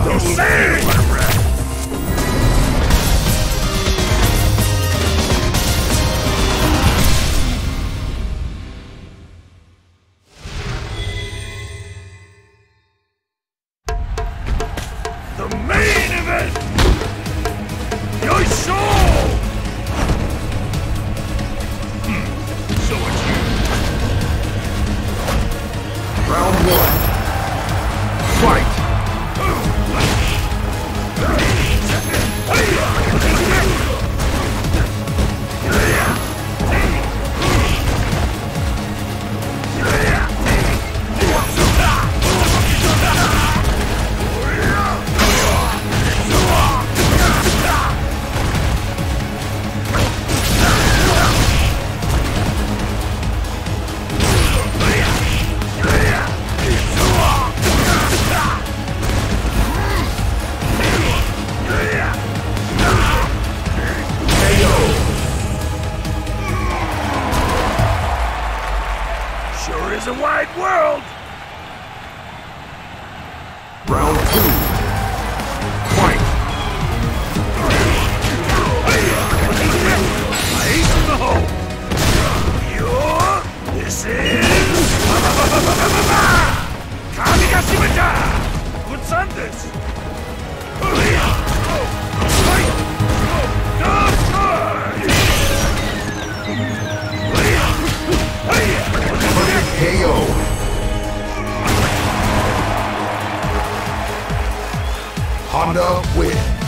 The main event! Yoisho! So it's you. Round one. Fight! Sure is a wide world! Round two. Fight! Ace in the hole! This is... Kamigashimata! What's on this? KO. Honda wins.